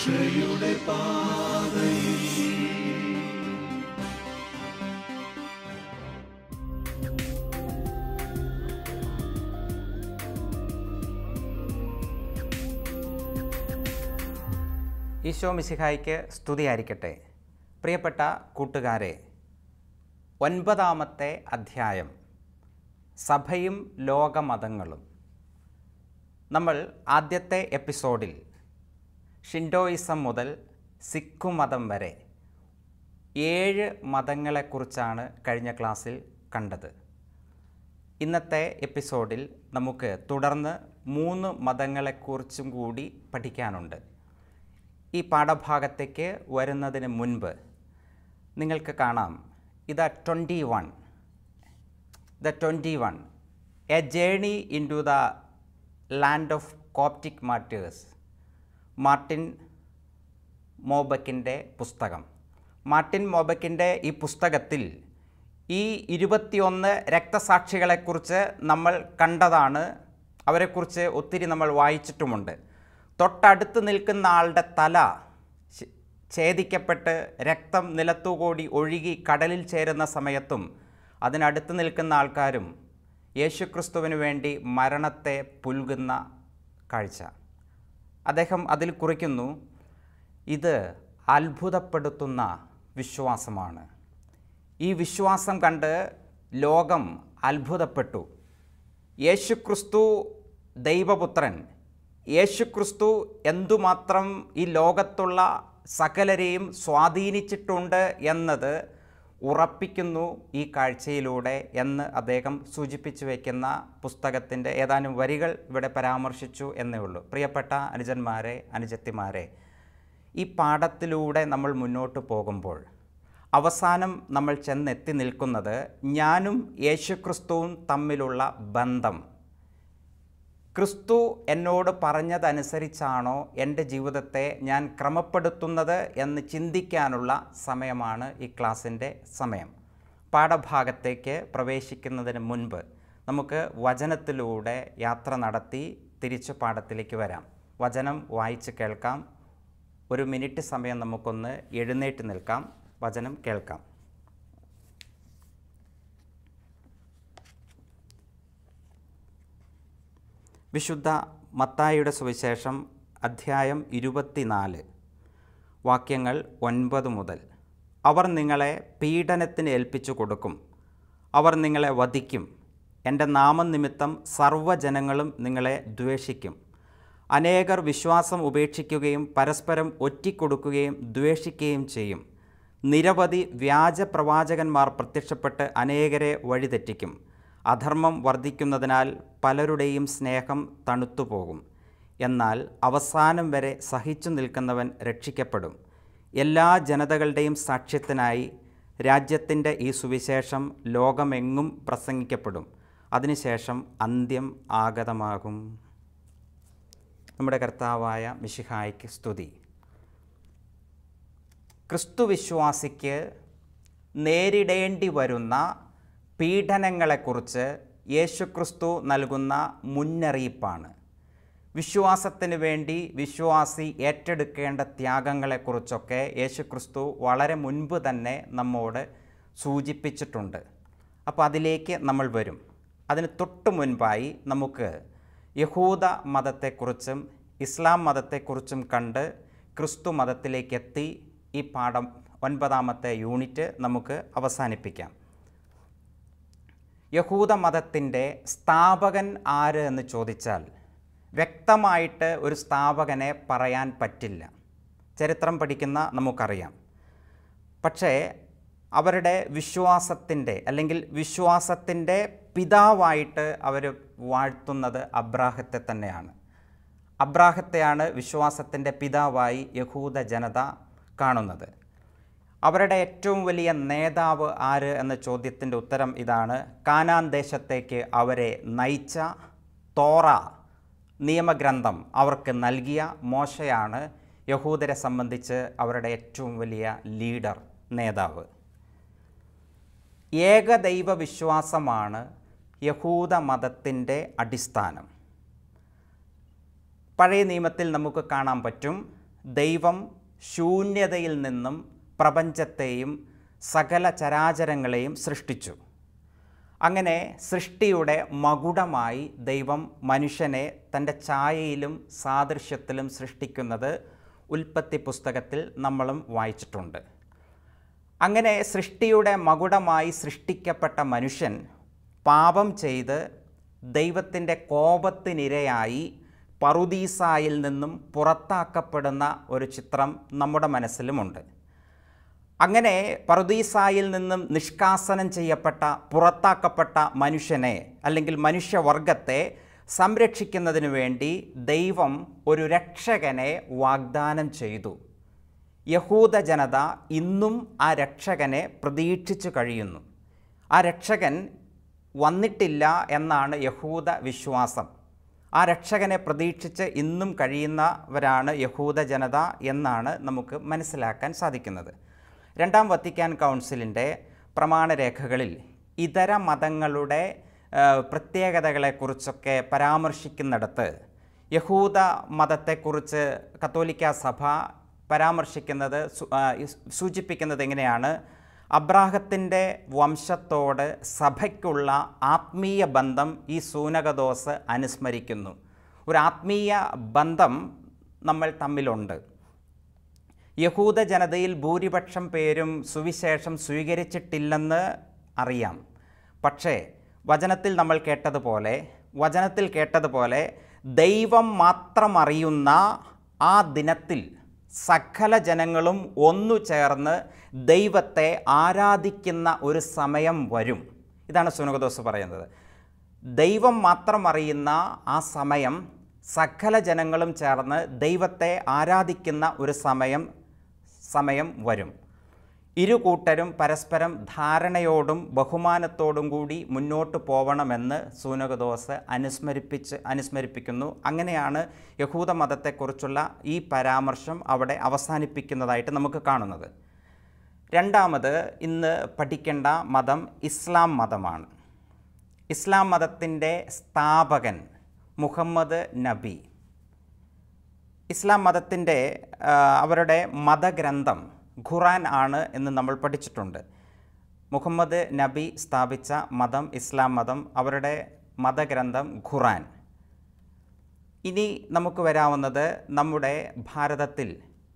രക്ഷയുടെ പാതയിൽ ഈശോ മിശിഹായ്ക്ക് സ്തുതിയായിരിക്കട്ടെ. പ്രിയപ്പെട്ട കൂട്ടുകാരെ, 9-ാമത്തെ അധ്യായം സഭയും ലോകമതങ്ങളും. നമ്മൾ ആദ്യത്തെ എപ്പിസോഡിൽ ഷിൻഡോയിസം മുതൽ സിഖു മതം വരെ 7 മതങ്ങളെക്കുറിച്ചാണ് കഴിഞ്ഞ ക്ലാസ്സിൽ കണ്ടത്. ഇന്നത്തെ എപ്പിസോഡിൽ നമുക്ക് തുടർന്ന് 3 മതങ്ങളെക്കുറിച്ചും കൂടി പഠിക്കാനുണ്ട്. ഈ പാഠഭാഗത്തേക്ക് വരുന്നതിന് മുൻപ് നിങ്ങൾക്ക് കാണാം, ഇത് 21 a journey into the land of Coptic martyrs, Martin മോബക്കിൻ്റെ പുസ്തകം. മാർട്ടിൻ മോബക്കിൻ്റെ ഈ പുസ്തകത്തിൽ ഈ 21 രക്തസാക്ഷികളെക്കുറിച്ച് നമ്മൾ കണ്ടതാണ്. അവരെക്കുറിച്ച് ഒത്തിരി നമ്മൾ വായിച്ചിട്ടുമുണ്ട്. തൊട്ടടുത്ത് നിൽക്കുന്ന ആളുടെ തല ഛേദിക്കപ്പെട്ട് രക്തം നിലത്തുകൂടി ഒഴുകി കടലിൽ ചേരുന്ന സമയത്തും അതിനടുത്ത് നിൽക്കുന്ന ആൾക്കാരും യേശുക്രിസ്തുവിന് വേണ്ടി മരണത്തെ പുൽകുന്ന കാഴ്ച അദ്ദേഹം അതിൽ കുറിക്കുന്നു. ഇത് അത്ഭുതപ്പെടുത്തുന്ന വിശ്വാസമാണ്. ഈ വിശ്വാസം കണ്ട് ലോകം അത്ഭുതപ്പെട്ടു. യേശുക്രിസ്തു ദൈവപുത്രൻ, യേശുക്രിസ്തു എന്തുമാത്രം ഈ ലോകത്തുള്ള സകലരെയും സ്വാധീനിച്ചിട്ടുണ്ട് എന്നത് ഉറപ്പിക്കുന്നു ഈ കാഴ്ചയിലൂടെ എന്ന് അദ്ദേഹം സൂചിപ്പിച്ചു വയ്ക്കുന്ന പുസ്തകത്തിൻ്റെ ഏതാനും വരികൾ ഇവിടെ പരാമർശിച്ചു എന്നേ ഉള്ളൂ. പ്രിയപ്പെട്ട അനുജന്മാരെ, അനുജത്തിമാരെ, ഈ പാഠത്തിലൂടെ നമ്മൾ മുന്നോട്ട് പോകുമ്പോൾ അവസാനം നമ്മൾ ചെന്നെത്തി നിൽക്കുന്നത് ഞാനും യേശുക്രിസ്തുവും തമ്മിലുള്ള ബന്ധം. ക്രിസ്തു എന്നോട് പറഞ്ഞതനുസരിച്ചാണോ എൻ്റെ ജീവിതത്തെ ഞാൻ ക്രമപ്പെടുത്തുന്നത് എന്ന് ചിന്തിക്കാനുള്ള സമയമാണ് ഈ ക്ലാസ്സിൻ്റെ സമയം. പാഠഭാഗത്തേക്ക് പ്രവേശിക്കുന്നതിന് മുൻപ് നമുക്ക് വചനത്തിലൂടെ യാത്ര നടത്തി തിരിച്ചു പാഠത്തിലേക്ക് വരാം. വചനം വായിച്ച് കേൾക്കാം. 1 മിനിറ്റ് സമയം നമുക്കൊന്ന് എഴുന്നേറ്റ് നിൽക്കാം, വചനം കേൾക്കാം. വിശുദ്ധ മത്തായിയുടെ സുവിശേഷം അധ്യായം 24 വാക്യങ്ങൾ 9 മുതൽ. അവർ നിങ്ങളെ പീഡനത്തിന് ഏൽപ്പിച്ചു കൊടുക്കും, അവർ നിങ്ങളെ വധിക്കും, എൻ്റെ നാമനിമിത്തം സർവ്വജനങ്ങളും നിങ്ങളെ ദ്വേഷിക്കും. അനേകർ വിശ്വാസം ഉപേക്ഷിക്കുകയും പരസ്പരം ഒറ്റിക്കൊടുക്കുകയും ദ്വേഷിക്കുകയും ചെയ്യും. നിരവധി വ്യാജ പ്രവാചകന്മാർ പ്രത്യക്ഷപ്പെട്ട് അനേകരെ വഴിതെറ്റിക്കും. അധർമ്മം വർദ്ധിക്കുന്നതിനാൽ പലരുടെയും സ്നേഹം തണുത്തുപോകും. എന്നാൽ അവസാനം വരെ സഹിച്ചു നിൽക്കുന്നവൻ രക്ഷിക്കപ്പെടും. എല്ലാ ജനതകളുടെയും സാക്ഷ്യത്തിനായി രാജ്യത്തിൻ്റെ ഈ സുവിശേഷം ലോകമെങ്ങും പ്രസംഗിക്കപ്പെടും. അതിനുശേഷം അന്ത്യം ആഗതമാകും. നമ്മുടെ കർത്താവായ മിശിഹായ്ക്ക് സ്തുതി. ക്രിസ്തുവിശ്വാസിക്ക് നേരിടേണ്ടി വരുന്ന പീഡനങ്ങളെക്കുറിച്ച് യേശുക്രിസ്തു നൽകുന്ന മുന്നറിയിപ്പാണ്. വിശ്വാസത്തിന് വേണ്ടി വിശ്വാസി ഏറ്റെടുക്കേണ്ട ത്യാഗങ്ങളെക്കുറിച്ചൊക്കെ യേശുക്രിസ്തു വളരെ മുൻപ് തന്നെ നമ്മോട് സൂചിപ്പിച്ചിട്ടുണ്ട്. അപ്പോൾ അതിലേക്ക് നമ്മൾ വരും. അതിന് തൊട്ട് മുൻപായി നമുക്ക് യഹൂദ മതത്തെക്കുറിച്ചും ഇസ്ലാം മതത്തെക്കുറിച്ചും കണ്ട് ക്രിസ്തു മതത്തിലേക്കെത്തി ഈ പാഠം 9-ാമത്തെ യൂണിറ്റ് നമുക്ക് അവസാനിപ്പിക്കാം. യഹൂദ മതത്തിൻ്റെ സ്ഥാപകൻ ആര് എന്ന് ചോദിച്ചാൽ വ്യക്തമായിട്ട് ഒരു സ്ഥാപകനെ പറയാൻ പറ്റില്ല. ചരിത്രം പഠിക്കുന്ന നമുക്കറിയാം. പക്ഷേ അവരുടെ വിശ്വാസത്തിൻ്റെ അല്ലെങ്കിൽ വിശ്വാസത്തിൻ്റെ പിതാവായിട്ട് അവർ വാഴ്ത്തുന്നത് അബ്രാഹത്തെ തന്നെയാണ്. അബ്രാഹത്തെയാണ് വിശ്വാസത്തിൻ്റെ പിതാവായി യഹൂദ ജനത കാണുന്നത്. അവരുടെ ഏറ്റവും വലിയ നേതാവ് ആര് എന്ന ചോദ്യത്തിൻ്റെ ഉത്തരം ഇതാണ്. കാനാൻ ദേശത്തേക്ക് അവരെ നയിച്ച തോറ നിയമഗ്രന്ഥം അവർക്ക് നൽകിയ മോശയാണ് യഹൂദരെ സംബന്ധിച്ച് അവരുടെ ഏറ്റവും വലിയ ലീഡർ, നേതാവ്. ഏകദൈവ വിശ്വാസമാണ് യഹൂദ മതത്തിൻ്റെ അടിസ്ഥാനം. പഴയ നിയമത്തിൽ നമുക്ക് കാണാൻ പറ്റും, ദൈവം ശൂന്യതയിൽ നിന്നും പ്രപഞ്ചത്തെയും സകല ചരാചരങ്ങളെയും സൃഷ്ടിച്ചു. അങ്ങനെ സൃഷ്ടിയുടെ മകുടമായി ദൈവം മനുഷ്യനെ തൻ്റെ ഛായയിലും സാദൃശ്യത്തിലും സൃഷ്ടിക്കുന്നത് ഉൽപ്പത്തി പുസ്തകത്തിൽ നമ്മളും വായിച്ചിട്ടുണ്ട്. അങ്ങനെ സൃഷ്ടിയുടെ മകുടമായി സൃഷ്ടിക്കപ്പെട്ട മനുഷ്യൻ പാപം ചെയ്ത് ദൈവത്തിൻ്റെ കോപത്തിനിരയായി പറുദീസായിൽ നിന്നും പുറത്താക്കപ്പെടുന്ന ഒരു ചിത്രം നമ്മുടെ മനസ്സിലുമുണ്ട്. അങ്ങനെ പറുദീസായിൽ നിന്നും നിഷ്കാസനം ചെയ്യപ്പെട്ട പുറത്താക്കപ്പെട്ട മനുഷ്യനെ അല്ലെങ്കിൽ മനുഷ്യവർഗത്തെ സംരക്ഷിക്കുന്നതിന് വേണ്ടി ദൈവം ഒരു രക്ഷകനെ വാഗ്ദാനം ചെയ്തു. യഹൂദ ജനത ഇന്നും ആ രക്ഷകനെ പ്രതീക്ഷിച്ചു കഴിയുന്നു. ആ രക്ഷകൻ വന്നിട്ടില്ല എന്നാണ് യഹൂദ വിശ്വാസം. ആ രക്ഷകനെ പ്രതീക്ഷിച്ച് ഇന്നും കഴിയുന്നവരാണ് യഹൂദ ജനത എന്നാണ് നമുക്ക് മനസ്സിലാക്കാൻ സാധിക്കുന്നത്. രണ്ടാം വത്തിക്കാൻ കൗൺസിലിൻ്റെ പ്രമാണരേഖകളിൽ ഇതര മതങ്ങളുടെ പ്രത്യേകതകളെക്കുറിച്ചൊക്കെ പരാമർശിക്കുന്നിടത്ത് യഹൂദ മതത്തെക്കുറിച്ച് കത്തോലിക്ക സഭ പരാമർശിക്കുന്നത് സൂചിപ്പിക്കുന്നത് എങ്ങനെയാണ്? അബ്രാഹത്തിൻ്റെ വംശത്തോട് സഭയ്ക്കുള്ള ആത്മീയ ബന്ധം ഈ സൂനകദോസ് അനുസ്മരിക്കുന്നു. ഒരു ആത്മീയ ബന്ധം നമ്മൾ തമ്മിലുണ്ട്. യഹൂദ ജനതയിൽ ഭൂരിപക്ഷം പേരും സുവിശേഷം സ്വീകരിച്ചിട്ടില്ലെന്ന് അറിയാം. പക്ഷേ വചനത്തിൽ നമ്മൾ കേട്ടതുപോലെ ദൈവം മാത്രം അറിയുന്ന ആ ദിനത്തിൽ സകല ജനങ്ങളും ഒന്നു ചേർന്ന് ദൈവത്തെ ആരാധിക്കുന്ന ഒരു സമയം വരും. ഇതാണ് സൂനകദോസ് പറയുന്നത്. ദൈവം മാത്രം അറിയുന്ന ആ സമയം സകല ജനങ്ങളും ചേർന്ന് ദൈവത്തെ ആരാധിക്കുന്ന ഒരു സമയം വരും. ഇരു കൂട്ടരും പരസ്പരം ധാരണയോടും ബഹുമാനത്തോടും കൂടി മുന്നോട്ട് പോവണമെന്ന് സൂനകദോസ് അനുസ്മരിപ്പിക്കുന്നു. അങ്ങനെയാണ് യഹൂദ മതത്തെക്കുറിച്ചുള്ള ഈ പരാമർശം അവിടെ അവസാനിപ്പിക്കുന്നതായിട്ട് നമുക്ക് കാണുന്നത്. രണ്ടാമത് ഇന്ന് പഠിക്കേണ്ട മതം ഇസ്ലാം മതമാണ്. ഇസ്ലാം മതത്തിൻ്റെ സ്ഥാപകൻ മുഹമ്മദ് നബി. ഇസ്ലാം മതത്തിൻ്റെ അവരുടെ മതഗ്രന്ഥം ഖുറാൻ ആണ് എന്ന് നമ്മൾ പഠിച്ചിട്ടുണ്ട്. മുഹമ്മദ് നബി സ്ഥാപിച്ച മതം ഇസ്ലാം മതം, അവരുടെ മതഗ്രന്ഥം ഖുറാൻ. ഇനി നമുക്ക് വരാവുന്നത് നമ്മുടെ ഭാരതത്തിൽ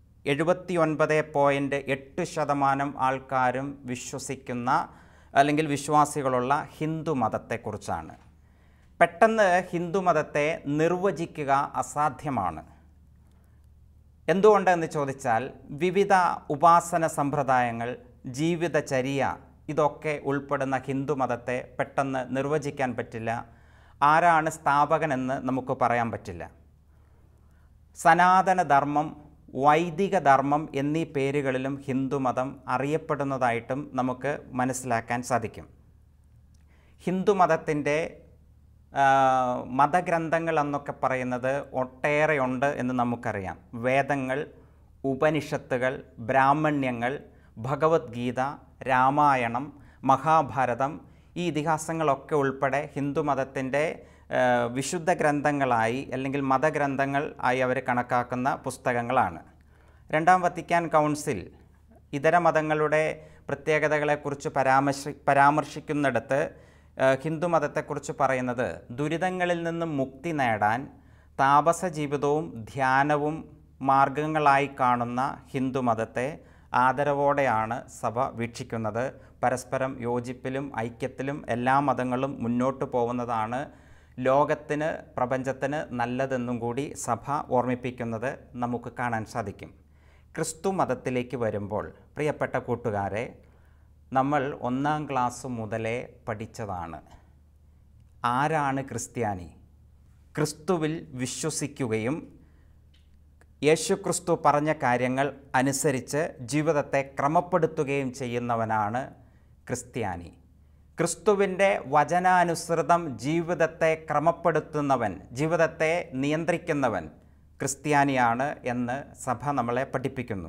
79.8% ആൾക്കാരും വിശ്വസിക്കുന്ന അല്ലെങ്കിൽ വിശ്വാസികളുള്ള ഹിന്ദു മതത്തെക്കുറിച്ചാണ്. പെട്ടെന്ന് ഹിന്ദു മതത്തെ നിർവചിക്കുക അസാധ്യമാണ്. എന്തുകൊണ്ടെന്ന് ചോദിച്ചാൽ വിവിധ ഉപാസന സമ്പ്രദായങ്ങൾ, ജീവിതചര്യ ഇതൊക്കെ ഉൾപ്പെടുന്ന ഹിന്ദു മതത്തെ പെട്ടെന്ന് നിർവചിക്കാൻ പറ്റില്ല. ആരാണ് സ്ഥാപകനെന്ന് നമുക്ക് പറയാൻ പറ്റില്ല. സനാതനധർമ്മം, വൈദിക ധർമ്മം എന്നീ പേരുകളിലും ഹിന്ദുമതം അറിയപ്പെടുന്നതായിട്ടും നമുക്ക് മനസ്സിലാക്കാൻ സാധിക്കും. ഹിന്ദുമതത്തിൻ്റെ മതഗ്രന്ഥങ്ങൾ എന്നൊക്കെ പറയുന്നത് ഒട്ടേറെയുണ്ട് എന്ന് നമുക്കറിയാം. വേദങ്ങൾ, ഉപനിഷത്തുകൾ, ബ്രാഹ്മണ്യങ്ങൾ, ഭഗവത്ഗീത, രാമായണം, മഹാഭാരതം, ഈ ഇതിഹാസങ്ങളൊക്കെ ഉൾപ്പെടെ ഹിന്ദുമതത്തിൻ്റെ വിശുദ്ധ ഗ്രന്ഥങ്ങളായി അല്ലെങ്കിൽ മതഗ്രന്ഥങ്ങൾ ആയി അവർ കണക്കാക്കുന്ന പുസ്തകങ്ങളാണ്. രണ്ടാം വത്തിക്കാൻ കൗൺസിൽ ഇതര മതങ്ങളുടെ പ്രത്യേകതകളെക്കുറിച്ച് പരാമർശിക്കുന്നിടത്ത് ഹിന്ദുമതത്തെക്കുറിച്ച് പറയുന്നത് ദുരിതങ്ങളിൽ നിന്നും മുക്തി നേടാൻ താപസ ജീവിതവും ധ്യാനവും മാർഗങ്ങളായി കാണുന്ന ഹിന്ദുമതത്തെ ആദരവോടെയാണ് സഭ വീക്ഷിക്കുന്നത്. പരസ്പരം യോജിപ്പിലും ഐക്യത്തിലും എല്ലാ മതങ്ങളും മുന്നോട്ട് പോകുന്നതാണ് ലോകത്തിന്, പ്രപഞ്ചത്തിന് നല്ലതെന്നും കൂടി സഭ ഓർമ്മിപ്പിക്കുന്നത് നമുക്ക് കാണാൻ സാധിക്കും. ക്രിസ്തു മതത്തിലേക്ക് വരുമ്പോൾ പ്രിയപ്പെട്ട കൂട്ടുകാരെ, നമ്മൾ 1-ാം ക്ലാസ് മുതലേ പഠിച്ചതാണ്. ആരാണ് ക്രിസ്ത്യാനി? ക്രിസ്തുവിൽ വിശ്വസിക്കുകയും യേശുക്രിസ്തു പറഞ്ഞ കാര്യങ്ങൾ അനുസരിച്ച് ജീവിതത്തെ ക്രമപ്പെടുത്തുകയും ചെയ്യുന്നവനാണ് ക്രിസ്ത്യാനി. ക്രിസ്തുവിൻ്റെ വചനാനുസൃതം ജീവിതത്തെ ക്രമപ്പെടുത്തുന്നവൻ, ജീവിതത്തെ നിയന്ത്രിക്കുന്നവൻ ക്രിസ്ത്യാനിയാണ് എന്ന് സഭ നമ്മളെ പഠിപ്പിക്കുന്നു.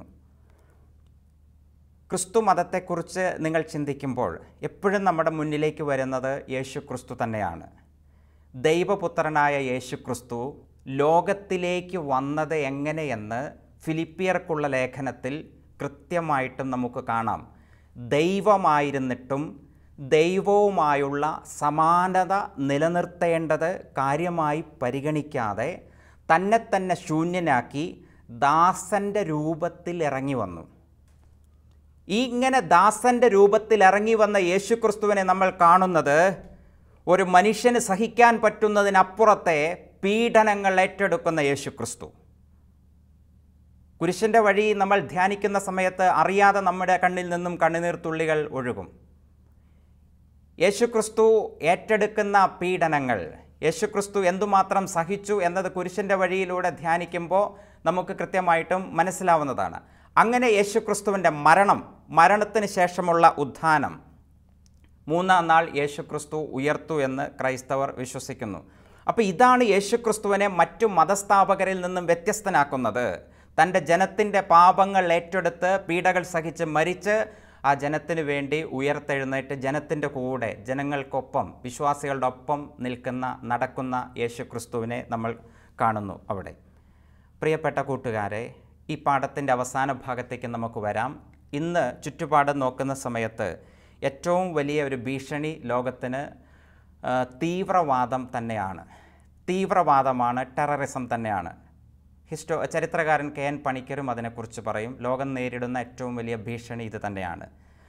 ക്രിസ്തു മതത്തെക്കുറിച്ച് നിങ്ങൾ ചിന്തിക്കുമ്പോൾ എപ്പോഴും നമ്മുടെ മുന്നിലേക്ക് വരുന്നത് യേശുക്രിസ്തു തന്നെയാണ്. ദൈവപുത്രനായ യേശുക്രിസ്തു ലോകത്തിലേക്ക് വന്നത് എങ്ങനെയെന്ന് ഫിലിപ്പിയർക്കുള്ള ലേഖനത്തിൽ കൃത്യമായിട്ടും നമുക്ക് കാണാം. ദൈവമായിരുന്നിട്ടും ദൈവവുമായുള്ള സമാനത നിലനിർത്തേണ്ടത് കാര്യമായി പരിഗണിക്കാതെ തന്നെ ശൂന്യനാക്കി ദാസൻ്റെ രൂപത്തിൽ ഇറങ്ങി വന്നു. ഇങ്ങനെ ദാസൻ്റെ രൂപത്തിൽ ഇറങ്ങി വന്ന യേശുക്രിസ്തുവിനെ നമ്മൾ കാണുന്നത് ഒരു മനുഷ്യന് സഹിക്കാൻ പറ്റുന്നതിനപ്പുറത്തെ പീഡനങ്ങൾ ഏറ്റെടുക്കുന്ന യേശുക്രിസ്തു. കുരിശിൻ്റെ വഴി നമ്മൾ ധ്യാനിക്കുന്ന സമയത്ത് അറിയാതെ നമ്മുടെ കണ്ണിൽ നിന്നും കണ്ണുനീർ തുള്ളികൾ ഒഴുകും. യേശുക്രിസ്തു ഏറ്റെടുക്കുന്ന പീഡനങ്ങൾ, യേശുക്രിസ്തു എന്തുമാത്രം സഹിച്ചു എന്നത് കുരിശിൻ്റെ വഴിയിലൂടെ ധ്യാനിക്കുമ്പോൾ നമുക്ക് കൃത്യമായിട്ടും മനസ്സിലാവുന്നതാണ്. അങ്ങനെ യേശുക്രിസ്തുവിൻ്റെ മരണത്തിന് ശേഷമുള്ള ഉത്ഥാനം, 3-ാം നാൾ യേശുക്രിസ്തു ഉയർത്തു എന്ന് ക്രൈസ്തവർ വിശ്വസിക്കുന്നു. അപ്പോൾ ഇതാണ് യേശുക്രിസ്തുവിനെ മറ്റു മതസ്ഥാപകരിൽ നിന്നും വ്യത്യസ്തനാക്കുന്നത്. തൻ്റെ ജനത്തിൻ്റെ പാപങ്ങൾ ഏറ്റെടുത്ത് പീഡകൾ സഹിച്ച് മരിച്ച് ആ ജനത്തിന് വേണ്ടി ഉയർത്തെഴുന്നേറ്റ് ജനത്തിൻ്റെ കൂടെ, ജനങ്ങൾക്കൊപ്പം, വിശ്വാസികളുടെ ഒപ്പം നടക്കുന്ന യേശുക്രിസ്തുവിനെ നമ്മൾ കാണുന്നു അവിടെ. പ്രിയപ്പെട്ട കൂട്ടുകാരെ, ഈ പാഠത്തിൻ്റെ അവസാന ഭാഗത്തേക്ക് നമുക്ക് വരാം. ഇന്ന് ചുറ്റുപാട് നോക്കുന്ന സമയത്ത് ഏറ്റവും വലിയ ഒരു ഭീഷണി ലോകത്തിന് തീവ്രവാദം തന്നെയാണ്. തീവ്രവാദമാണ്, ടെററിസം തന്നെയാണ്. ചരിത്രകാരൻ KN പണിക്കരും അതിനെക്കുറിച്ച് പറയും. ലോകം നേരിടുന്ന ഏറ്റവും വലിയ ഭീഷണി ഇത് തന്നെയാണ്.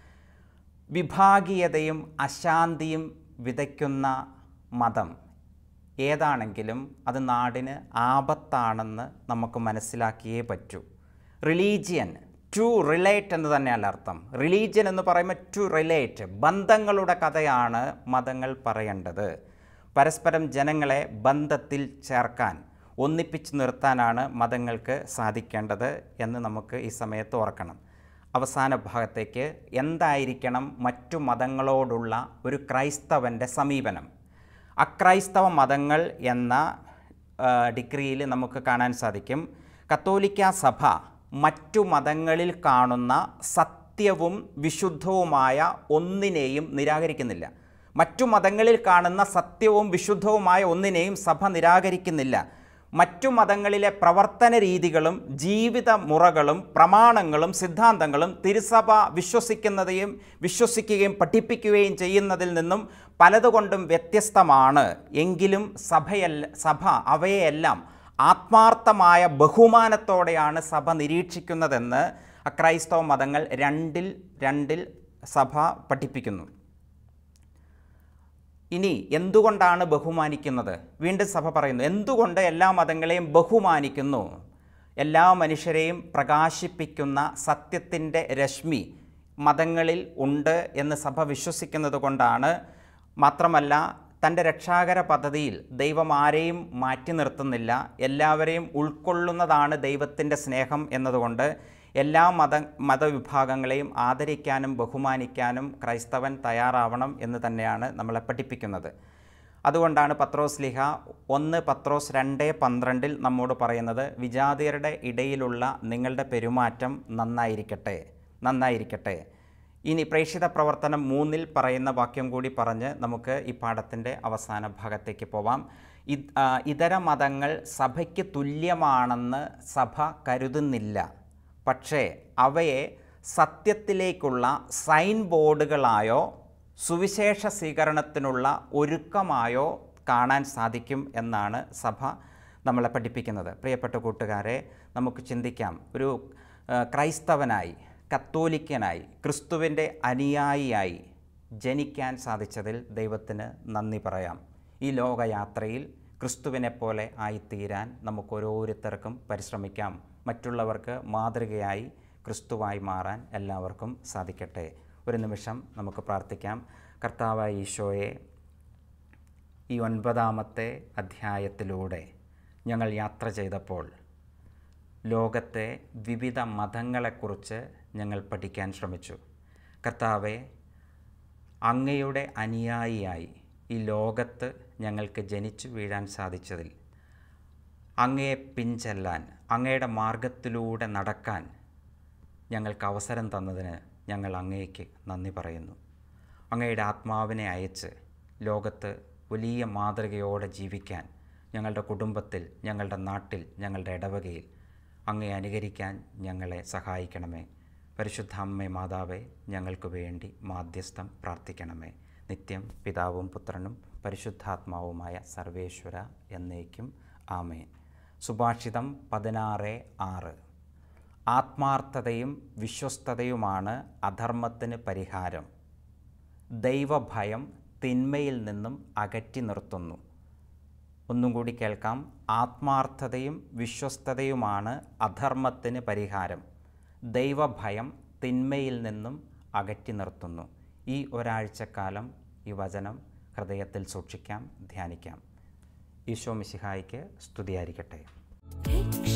വിഭാഗീയതയും അശാന്തിയും വിതയ്ക്കുന്ന മതം ഏതാണെങ്കിലും അത് നാടിന് ആപത്താണെന്ന് നമുക്ക് മനസ്സിലാക്കിയേ പറ്റൂ. റിലീജിയൻ, ടു റിലേറ്റ് എന്ന് തന്നെയല്ല അർത്ഥം. റിലീജിയൻ എന്ന് പറയുമ്പോൾ ടു റിലേറ്റ്, ബന്ധങ്ങളുടെ കഥയാണ് മതങ്ങൾ പറയേണ്ടത്. പരസ്പരം ജനങ്ങളെ ബന്ധത്തിൽ ചേർക്കാൻ, ഒന്നിപ്പിച്ച് നിർത്താനാണ് മതങ്ങൾക്ക് സാധിക്കേണ്ടത് എന്ന് നമുക്ക് ഈ സമയത്ത് ഓർക്കണം. അവസാന ഭാഗത്തേക്ക് എന്തായിരിക്കണം മറ്റു മതങ്ങളോടുള്ള ഒരു ക്രൈസ്തവൻ്റെ സമീപനം? അക്രൈസ്തവ മതങ്ങൾ എന്ന ഡിഗ്രിയിൽ നമുക്ക് കാണാൻ സാധിക്കും, കത്തോലിക്ക സഭ മറ്റു മതങ്ങളിൽ കാണുന്ന സത്യവും വിശുദ്ധവുമായ ഒന്നിനെയും നിരാകരിക്കുന്നില്ല. മറ്റു മതങ്ങളിൽ കാണുന്ന സത്യവും വിശുദ്ധവുമായ ഒന്നിനെയും സഭ നിരാകരിക്കുന്നില്ല. മറ്റു മതങ്ങളിലെ പ്രവർത്തന രീതികളും ജീവിത മുറകളും പ്രമാണങ്ങളും സിദ്ധാന്തങ്ങളും തിരുസഭ വിശ്വസിക്കുകയും പഠിപ്പിക്കുകയും ചെയ്യുന്നതിൽ നിന്നും പലതുകൊണ്ടും വ്യത്യസ്തമാണ്. എങ്കിലും സഭ അവയെല്ലാം ആത്മാർത്ഥമായ ബഹുമാനത്തോടെയാണ് സഭ നിരീക്ഷിക്കുന്നതെന്ന് ക്രൈസ്തവ മതങ്ങൾ രണ്ടിൽ സഭ പഠിപ്പിക്കുന്നു. ഇനി എന്തുകൊണ്ടാണ് ബഹുമാനിക്കുന്നത്? വീണ്ടും സഭ പറയുന്നു, എന്തുകൊണ്ട് എല്ലാ മതങ്ങളെയും ബഹുമാനിക്കുന്നു? എല്ലാ മനുഷ്യരെയും പ്രകാശിപ്പിക്കുന്ന സത്യത്തിൻ്റെ രശ്മി മതങ്ങളിൽ ഉണ്ട് എന്ന് സഭ വിശ്വസിക്കുന്നത് കൊണ്ടാണ്. മാത്രമല്ല, തൻ്റെ രക്ഷാകര പദ്ധതിയിൽ ദൈവം ആരെയും മാറ്റി നിർത്തുന്നില്ല, എല്ലാവരെയും ഉൾക്കൊള്ളുന്നതാണ് ദൈവത്തിൻ്റെ സ്നേഹം എന്നതുകൊണ്ട് എല്ലാ മതവിഭാഗങ്ങളെയും ആദരിക്കാനും ബഹുമാനിക്കാനും ക്രൈസ്തവൻ തയ്യാറാവണം എന്ന് തന്നെയാണ് നമ്മളെ പഠിപ്പിക്കുന്നത്. അതുകൊണ്ടാണ് പത്രോസ്ലീഹ 1 പത്രോസ് 2:12 നമ്മോട് പറയുന്നത്, വിജാതിയരുടെ ഇടയിലുള്ള നിങ്ങളുടെ പെരുമാറ്റം നന്നായിരിക്കട്ടെ. ഇനി പ്രേക്ഷിത പ്രവർത്തനം 3 പറയുന്ന വാക്യം കൂടി പറഞ്ഞ് നമുക്ക് ഈ പാഠത്തിൻ്റെ അവസാന ഭാഗത്തേക്ക് പോവാം. ഇതര മതങ്ങൾ സഭയ്ക്ക് തുല്യമാണെന്ന് സഭ കരുതുന്നില്ല, പക്ഷേ അവയെ സത്യത്തിലേക്കുള്ള സൈൻ ബോർഡുകളായോ സുവിശേഷ സ്വീകരണത്തിനുള്ള ഒരുക്കമായോ കാണാൻ സാധിക്കും എന്നാണ് സഭ നമ്മളെ പഠിപ്പിക്കുന്നത്. പ്രിയപ്പെട്ട കൂട്ടുകാരെ, നമുക്ക് ചിന്തിക്കാം, ഒരു ക്രൈസ്തവനായി, കത്തോലിക്കനായി, ക്രിസ്തുവിൻ്റെ അനുയായിയായി ജനിക്കാൻ സാധിച്ചതിൽ ദൈവത്തിന് നന്ദി പറയാം. ഈ ലോകയാത്രയിൽ ക്രിസ്തുവിനെ പോലെ ആയിത്തീരാൻ നമുക്ക് ഓരോരുത്തർക്കും പരിശ്രമിക്കാം. മറ്റുള്ളവർക്ക് മാതൃകയായി ക്രിസ്തുവായി മാറാൻ എല്ലാവർക്കും സാധിക്കട്ടെ. ഒരു നിമിഷം നമുക്ക് പ്രാർത്ഥിക്കാം. കർത്താവായ ഈശോയെ, ഈ 9ാമത്തെ അധ്യായത്തിലൂടെ ഞങ്ങൾ യാത്ര ചെയ്തപ്പോൾ ലോകത്തെ വിവിധ മതങ്ങളെക്കുറിച്ച് ഞങ്ങൾ പഠിക്കാൻ ശ്രമിച്ചു. കർത്താവെ, അങ്ങയുടെ അനുയായിയായി ഈ ലോകത്ത് ഞങ്ങൾക്ക് ജനിച്ചു വീഴാൻ സാധിച്ചതിൽ, അങ്ങയെ പിൻചെല്ലാൻ, അങ്ങയുടെ മാർഗത്തിലൂടെ നടക്കാൻ ഞങ്ങൾക്ക് അവസരം തന്നതിന് ഞങ്ങൾ അങ്ങേക്ക് നന്ദി പറയുന്നു. അങ്ങയുടെ ആത്മാവിനെ അയച്ച് ലോകത്ത് വലിയ മാതൃകയോടെ ജീവിക്കാൻ ഞങ്ങളുടെ കുടുംബത്തിൽ, ഞങ്ങളുടെ നാട്ടിൽ, ഞങ്ങളുടെ ഇടവകയിൽ അങ്ങയെ അനുകരിക്കാൻ ഞങ്ങളെ സഹായിക്കണമേ. പരിശുദ്ധ അമ്മേ മാതാവേ, ഞങ്ങൾക്ക് വേണ്ടി മാധ്യസ്ഥം പ്രാർത്ഥിക്കണമേ. നിത്യം പിതാവും പുത്രനും പരിശുദ്ധാത്മാവുമായ സർവേശ്വര എന്നേക്കും ആമേൻ. സുഭാഷിതം 16:6. ആത്മാർത്ഥതയും വിശ്വസ്തതയുമാണ് അധർമ്മത്തിന് പരിഹാരം. ദൈവഭയം തിന്മയിൽ നിന്നും അകറ്റി നിർത്തുന്നു. ഒന്നും കൂടി കേൾക്കാം. ആത്മാർത്ഥതയും വിശ്വസ്തതയുമാണ് അധർമ്മത്തിന് പരിഹാരം. ദൈവഭയം തിന്മയിൽ നിന്നും അകറ്റി നിർത്തുന്നു. ഈ ഒരാഴ്ചക്കാലം ഈ വചനം ഹൃദയത്തിൽ സൂക്ഷിക്കാം, ധ്യാനിക്കാം. ഈശോ മിശിഹായ്ക്ക് സ്തുതിയായിരിക്കട്ടെ.